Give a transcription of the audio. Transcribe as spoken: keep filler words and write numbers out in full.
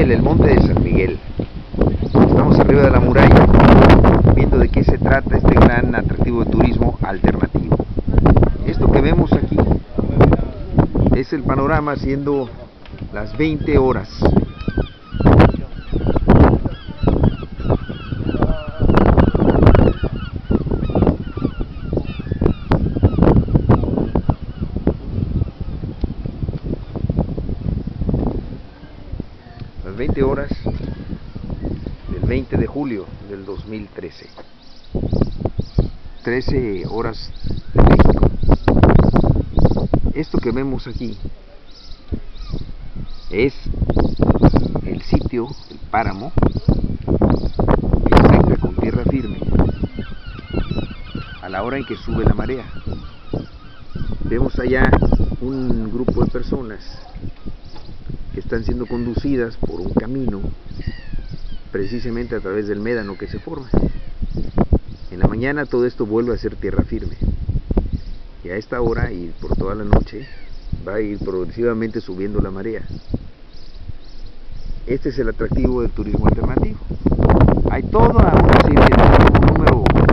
Miguel, el monte de San Miguel. Estamos arriba de la muralla, viendo de qué se trata este gran atractivo de turismo alternativo. Esto que vemos aquí es el panorama siendo las veinte horas. Las veinte horas del veinte de julio del dos mil trece. trece horas de México. Esto que vemos aquí es el sitio, el páramo, que conecta con tierra firme a la hora en que sube la marea. Vemos allá un grupo de personas que están siendo conducidas por un camino precisamente a través del médano que se forma. En la mañana todo esto vuelve a ser tierra firme y a esta hora y por toda la noche va a ir progresivamente subiendo la marea. Este es el atractivo del turismo alternativo. Hay toda una serie de un número